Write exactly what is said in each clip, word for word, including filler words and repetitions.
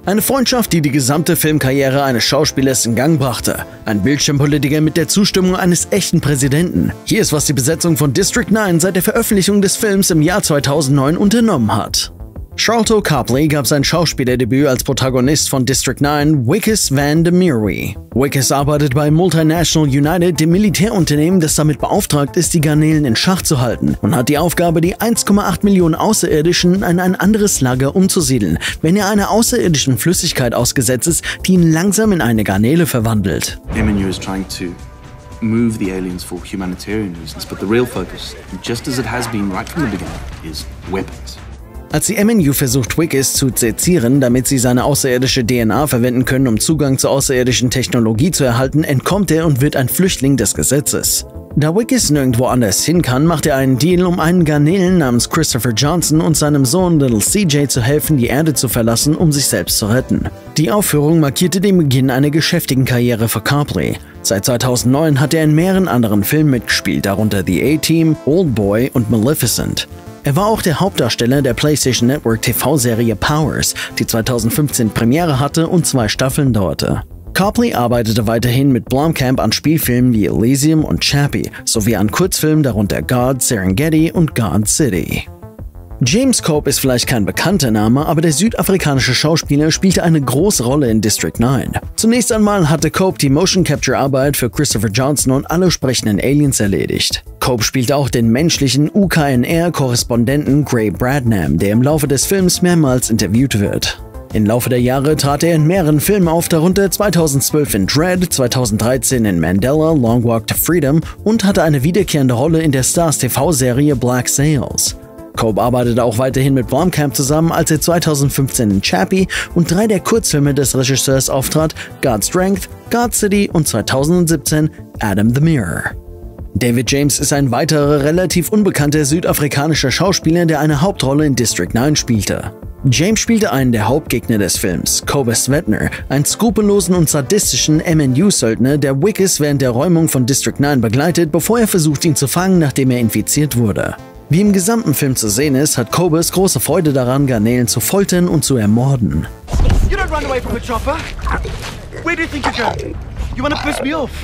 Eine Freundschaft, die die gesamte Filmkarriere eines Schauspielers in Gang brachte. Ein Bildschirmpolitiker mit der Zustimmung eines echten Präsidenten. Hier ist, was die Besetzung von District neun seit der Veröffentlichung des Films im Jahr zweitausendneun unternommen hat. Sharlto Copley gab sein Schauspielerdebüt als Protagonist von District neun Wikus Van der Merwe. Wikus arbeitet bei Multinational United, dem Militärunternehmen, das damit beauftragt ist, die Garnelen in Schach zu halten, und hat die Aufgabe, die eins Komma acht Millionen Außerirdischen in ein anderes Lager umzusiedeln, wenn er einer außerirdischen Flüssigkeit ausgesetzt ist, die ihn langsam in eine Garnele verwandelt. M N U is trying to move the aliens for humanitarian reasons, but the real focus, just as it has been right from the beginning, is weapons. Als die M N U versucht, Wikus zu sezieren, damit sie seine außerirdische D N A verwenden können, um Zugang zur außerirdischen Technologie zu erhalten, entkommt er und wird ein Flüchtling des Gesetzes. Da Wikus nirgendwo anders hin kann, macht er einen Deal, um einen Garnelen namens Christopher Johnson und seinem Sohn Little C J zu helfen, die Erde zu verlassen, um sich selbst zu retten. Die Aufführung markierte den Beginn einer geschäftigen Karriere für Copley. Seit zweitausendneun hat er in mehreren anderen Filmen mitgespielt, darunter The A-Team, Oldboy und Maleficent. Er war auch der Hauptdarsteller der PlayStation Network T V-Serie Powers, die zweitausendfünfzehn Premiere hatte und zwei Staffeln dauerte. Copley arbeitete weiterhin mit Blomkamp an Spielfilmen wie Elysium und Chappie, sowie an Kurzfilmen, darunter God, Serengeti und God City. James Cope ist vielleicht kein bekannter Name, aber der südafrikanische Schauspieler spielte eine große Rolle in District neun. Zunächst einmal hatte Cope die Motion-Capture-Arbeit für Christopher Johnson und alle sprechenden Aliens erledigt. Cope spielte auch den menschlichen U K N R-Korrespondenten Gray Bradnam, der im Laufe des Films mehrmals interviewt wird. Im Laufe der Jahre trat er in mehreren Filmen auf, darunter zweitausendzwölf in Dread, zweitausenddreizehn in Mandela, Long Walk to Freedom und hatte eine wiederkehrende Rolle in der Stars T V-Serie Black Sails. Cope arbeitete auch weiterhin mit Blomkamp zusammen, als er zweitausendfünfzehn in Chappie und drei der Kurzfilme des Regisseurs auftrat, God Strength, God City und zweitausendsiebzehn Adam the Mirror. David James ist ein weiterer relativ unbekannter südafrikanischer Schauspieler, der eine Hauptrolle in District neun spielte. James spielte einen der Hauptgegner des Films, Cobus Svetner, einen skrupellosen und sadistischen M N U-Söldner, der Wikus während der Räumung von District neun begleitet, bevor er versucht, ihn zu fangen, nachdem er infiziert wurde. Wie im gesamten Film zu sehen ist, hat Cobus große Freude daran, Garnelen zu foltern und zu ermorden. You don't run away from a chopper. Where do you think you're going? You wanna piss me off?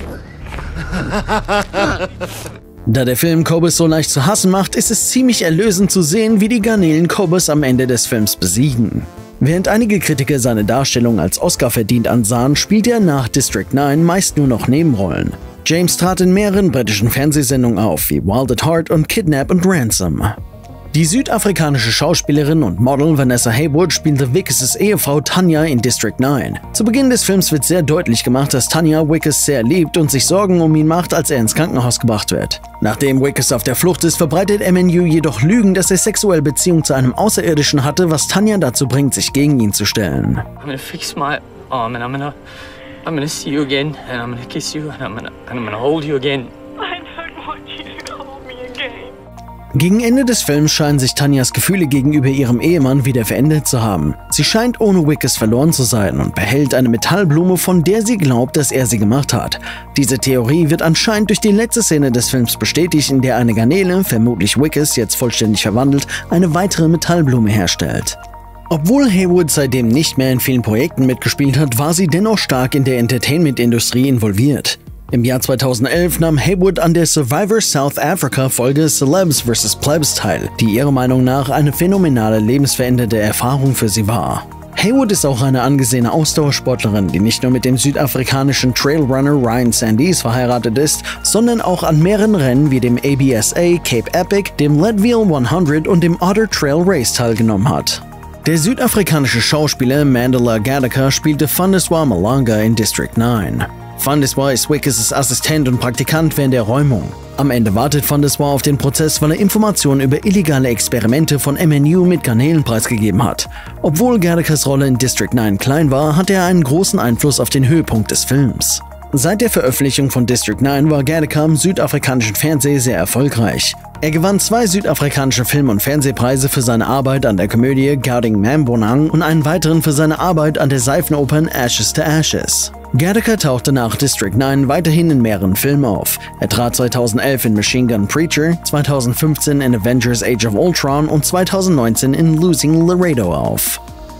Da der Film Cobus so leicht zu hassen macht, ist es ziemlich erlösend zu sehen, wie die Garnelen Cobus am Ende des Films besiegen. Während einige Kritiker seine Darstellung als Oscar verdient ansahen, spielte er nach District neun meist nur noch Nebenrollen. James trat in mehreren britischen Fernsehsendungen auf, wie Wild at Heart und Kidnap and Ransom. Die südafrikanische Schauspielerin und Model Vanessa Haywood spielte Wikus' Ehefrau Tanya in District neun. Zu Beginn des Films wird sehr deutlich gemacht, dass Tanya Wikus sehr liebt und sich Sorgen um ihn macht, als er ins Krankenhaus gebracht wird. Nachdem Wikus auf der Flucht ist, verbreitet M N U jedoch Lügen, dass er sexuelle Beziehung zu einem Außerirdischen hatte, was Tanya dazu bringt, sich gegen ihn zu stellen. I'm gonna fix my arm and I'm gonna, I'm gonna see you again and I'm gonna kiss you and I'm gonna, and I'm gonna hold you again. I don't want you to hold me again. Gegen Ende des Films scheinen sich Tanyas Gefühle gegenüber ihrem Ehemann wieder verändert zu haben. Sie scheint ohne Wikus verloren zu sein und behält eine Metallblume, von der sie glaubt, dass er sie gemacht hat. Diese Theorie wird anscheinend durch die letzte Szene des Films bestätigt, in der eine Garnele, vermutlich Wikus, jetzt vollständig verwandelt, eine weitere Metallblume herstellt. Obwohl Haywood seitdem nicht mehr in vielen Projekten mitgespielt hat, war sie dennoch stark in der Entertainment-Industrie involviert. Im Jahr zweitausendelf nahm Haywood an der Survivor South Africa Folge Celebs versus. Plebs teil, die ihrer Meinung nach eine phänomenale lebensverändernde Erfahrung für sie war. Haywood ist auch eine angesehene Ausdauersportlerin, die nicht nur mit dem südafrikanischen Trailrunner Ryan Sandys verheiratet ist, sondern auch an mehreren Rennen wie dem A B S A Cape Epic, dem Leadville hundert und dem Otter Trail Race teilgenommen hat. Der südafrikanische Schauspieler Mandela Gattaca spielte Fundiswa Malanga in District neun. Fundiswa ist Wikus' Assistent und Praktikant während der Räumung. Am Ende wartet Fundiswa auf den Prozess, weil er Informationen über illegale Experimente von M N U mit Garnelen preisgegeben hat. Obwohl Gattacas Rolle in District neun klein war, hatte er einen großen Einfluss auf den Höhepunkt des Films. Seit der Veröffentlichung von District neun war Gattaca im südafrikanischen Fernsehen sehr erfolgreich. Er gewann zwei südafrikanische Film- und Fernsehpreise für seine Arbeit an der Komödie Gauteng Mambonang und einen weiteren für seine Arbeit an der Seifenoper Ashes to Ashes. Gattaca tauchte nach District neun weiterhin in mehreren Filmen auf. Er trat zweitausendelf in Machine Gun Preacher, zweitausendfünfzehn in Avengers Age of Ultron und zweitausendneunzehn in Losing Laredo auf.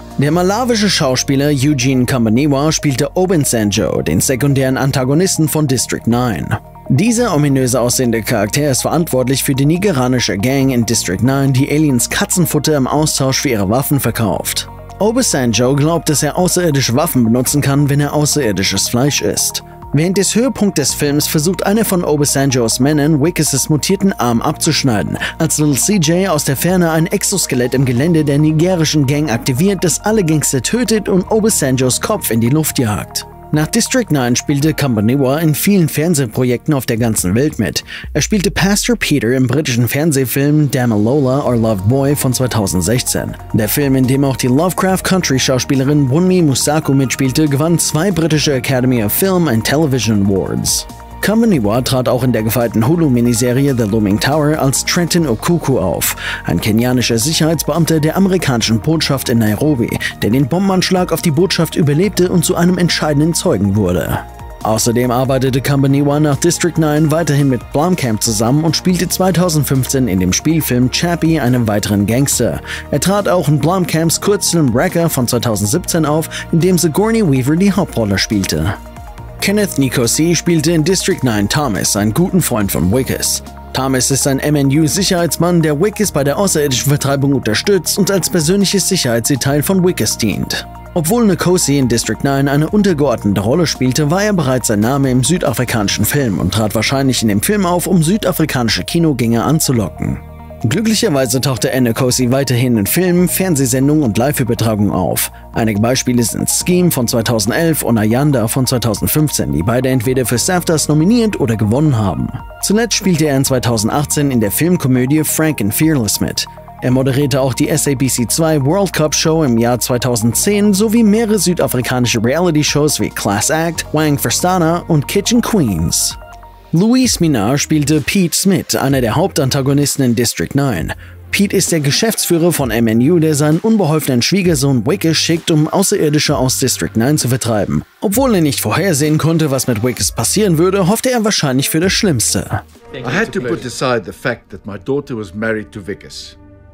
Der malawische Schauspieler Eugene Kambaniwa spielte Obasanjo, den sekundären Antagonisten von District neun. Dieser ominöse aussehende Charakter ist verantwortlich für die nigerianische Gang in District neun, die Aliens Katzenfutter im Austausch für ihre Waffen verkauft. Obasanjo glaubt, dass er außerirdische Waffen benutzen kann, wenn er außerirdisches Fleisch isst. Während des Höhepunkts des Films versucht einer von Obasanjos Männern, Wickes' mutierten Arm abzuschneiden, als Little C J aus der Ferne ein Exoskelett im Gelände der nigerischen Gang aktiviert, das alle Gangster tötet und Obasanjos Kopf in die Luft jagt. Nach District neun spielte Kambaniwa in vielen Fernsehprojekten auf der ganzen Welt mit. Er spielte Pastor Peter im britischen Fernsehfilm Damilola or Loved Boy von zweitausendsechzehn. Der Film, in dem auch die Lovecraft-Country-Schauspielerin Wunmi Mosaku mitspielte, gewann zwei britische Academy of Film and Television Awards. Kambaniwa trat auch in der gefeierten Hulu-Miniserie The Looming Tower als Trenton Okuku auf, ein kenianischer Sicherheitsbeamter der amerikanischen Botschaft in Nairobi, der den Bombenanschlag auf die Botschaft überlebte und zu einem entscheidenden Zeugen wurde. Außerdem arbeitete Kambaniwa nach District neun weiterhin mit Blomkamp zusammen und spielte zweitausendfünfzehn in dem Spielfilm Chappie einen weiteren Gangster. Er trat auch in Blomkamps Kurzfilm Wrecker von zweitausendsiebzehn auf, in dem Sigourney Weaver die Hauptrolle spielte. Kenneth Nkosi spielte in District neun Thomas, einen guten Freund von Wickes. Thomas ist ein M N U-Sicherheitsmann, der Wickes bei der außerirdischen Vertreibung unterstützt und als persönliches Sicherheitsdetail von Wickes dient. Obwohl Nkosi in District neun eine untergeordnete Rolle spielte, war er bereits ein Name im südafrikanischen Film und trat wahrscheinlich in dem Film auf, um südafrikanische Kinogänger anzulocken. Glücklicherweise tauchte Nkosi weiterhin in Filmen, Fernsehsendungen und Live-Übertragungen auf. Einige Beispiele sind Scheme von zweitausendelf und Ayanda von zweitausendfünfzehn, die beide entweder für SAFTAs nominiert oder gewonnen haben. Zuletzt spielte er in zweitausendachtzehn in der Filmkomödie Frank and Fearless mit. Er moderierte auch die S A B C zwei World Cup Show im Jahr zweitausendzehn sowie mehrere südafrikanische Reality-Shows wie Class Act, Wang Verstana und Kitchen Queens. Luis Minar spielte Pete Smith, einer der Hauptantagonisten in District neun. Pete ist der Geschäftsführer von M N U, der seinen unbeholfenen Schwiegersohn Wickes schickt, um Außerirdische aus District neun zu vertreiben. Obwohl er nicht vorhersehen konnte, was mit Wickes passieren würde, hoffte er wahrscheinlich für das Schlimmste. I had to put aside the fact that my daughter was married to Wickes.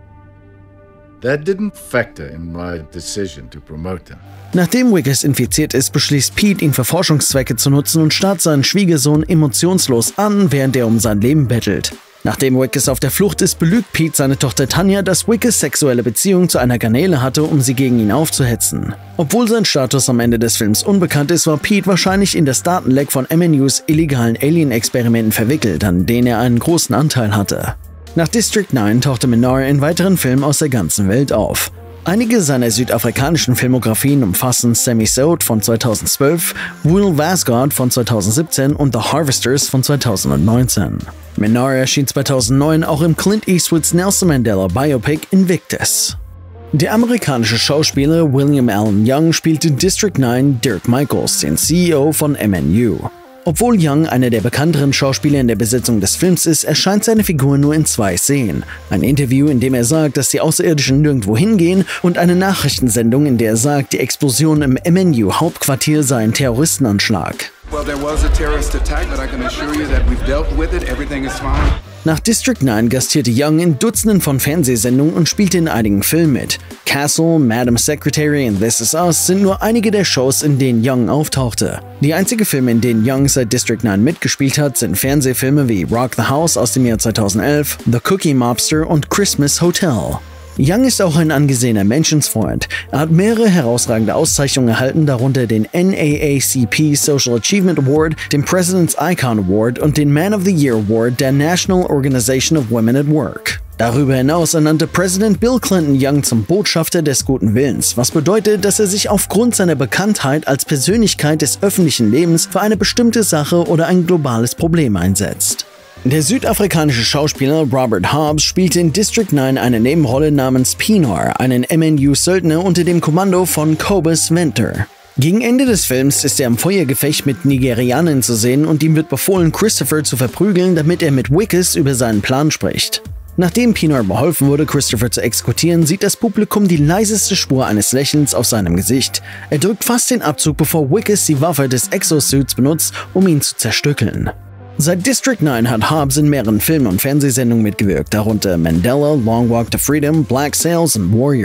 That didn't factor in my decision to promote her. Nachdem Wickes infiziert ist, beschließt Pete, ihn für Forschungszwecke zu nutzen und starrt seinen Schwiegersohn emotionslos an, während er um sein Leben bettelt. Nachdem Wickes auf der Flucht ist, belügt Pete seine Tochter Tanya, dass Wickes sexuelle Beziehung zu einer Garnele hatte, um sie gegen ihn aufzuhetzen. Obwohl sein Status am Ende des Films unbekannt ist, war Pete wahrscheinlich in das Datenleck von M N Us illegalen Alien-Experimenten verwickelt, an denen er einen großen Anteil hatte. Nach District neun tauchte Minar in weiteren Filmen aus der ganzen Welt auf. Einige seiner südafrikanischen Filmografien umfassen Sammy Sode von zweitausendzwölf, Will Vasgard von zweitausendsiebzehn und The Harvesters von zweitausendneunzehn. Minar erschien zweitausendneun auch im Clint Eastwoods Nelson Mandela Biopic Invictus. Der amerikanische Schauspieler William Allen Young spielte in District neun Dirk Michaels, den C E O von M N U. Obwohl Young einer der bekannteren Schauspieler in der Besetzung des Films ist, erscheint seine Figur nur in zwei Szenen. Ein Interview, in dem er sagt, dass die Außerirdischen nirgendwo hingehen, und eine Nachrichtensendung, in der er sagt, die Explosion im M N U-Hauptquartier sei ein Terroristenanschlag. Well, there was a terrorist attack, but I can assure you that we've dealt with it. Everything is fine. Nach District neun gastierte Young in Dutzenden von Fernsehsendungen und spielte in einigen Filmen mit. Castle, Madam Secretary und This Is Us sind nur einige der Shows, in denen Young auftauchte. Die einzigen Filme, in denen Young seit District neun mitgespielt hat, sind Fernsehfilme wie Rock the House aus dem Jahr zweitausendelf, The Cookie Mobster und Christmas Hotel. Young ist auch ein angesehener Menschenfreund. Er hat mehrere herausragende Auszeichnungen erhalten, darunter den N double A C P Social Achievement Award, den President's Icon Award und den Man of the Year Award der National Organization of Women at Work. Darüber hinaus ernannte Präsident Bill Clinton Young zum Botschafter des guten Willens, was bedeutet, dass er sich aufgrund seiner Bekanntheit als Persönlichkeit des öffentlichen Lebens für eine bestimmte Sache oder ein globales Problem einsetzt. Der südafrikanische Schauspieler Robert Hobbs spielte in District neun eine Nebenrolle namens Pinar, einen M N U-Söldner unter dem Kommando von Cobus Venter. Gegen Ende des Films ist er im Feuergefecht mit Nigerianern zu sehen und ihm wird befohlen, Christopher zu verprügeln, damit er mit Wickes über seinen Plan spricht. Nachdem Pinar beholfen wurde, Christopher zu exekutieren, sieht das Publikum die leiseste Spur eines Lächelns auf seinem Gesicht. Er drückt fast den Abzug, bevor Wickes die Waffe des Exosuits benutzt, um ihn zu zerstückeln. Seit District neun hat Hobbs in mehreren Filmen und Fernsehsendungen mitgewirkt, darunter Mandela, Long Walk to Freedom, Black Sails und Warrior.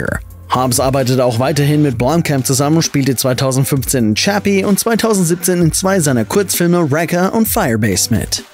Harbs arbeitete auch weiterhin mit Blomkamp zusammen und spielte zweitausendfünfzehn in Chappie und zweitausendsiebzehn in zwei seiner Kurzfilme Wrecker und Firebase mit.